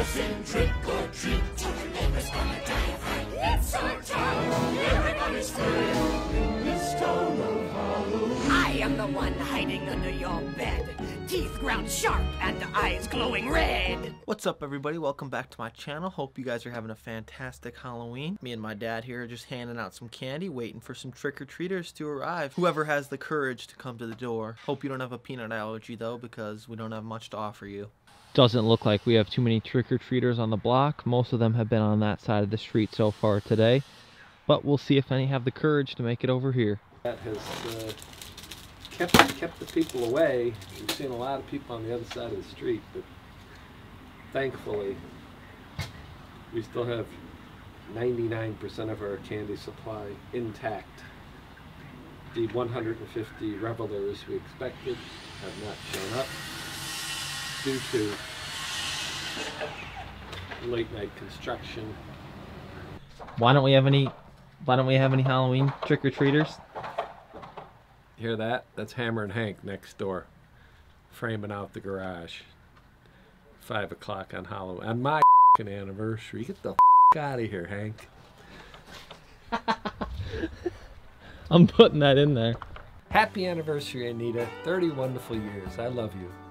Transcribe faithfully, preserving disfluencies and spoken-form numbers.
sing trick or treat till the neighbor's gonna die of fright. It's our town, everybody's free in this town of Halloween. I am the one hiding under your bed, teeth ground sharp and eyes glowing red. What's up, everybody? Welcome back to my channel. Hope you guys are having a fantastic Halloween. Me and my dad here are just handing out some candy, waiting for some trick-or-treaters to arrive. Whoever has the courage to come to the door. Hope you don't have a peanut allergy though, because we don't have much to offer you. Doesn't look like we have too many trick-or-treaters on the block. Most of them have been on that side of the street so far today, but we'll see if any have the courage to make it over here. That has uh, kept kept the people away. We've seen a lot of people on the other side of the street, but thankfully we still have ninety-nine percent of our candy supply intact. The one hundred fifty revelers we expected have not shown up due to late night construction. Why don't we have any why don't we have any Halloween trick-or-treaters? Hear that? That's Hammer and Hank next door, framing out the garage. Five o'clock on Halloween, on my anniversary. Get the out of here, Hank. I'm putting that in there. Happy anniversary, Anita. thirty wonderful years. I love you.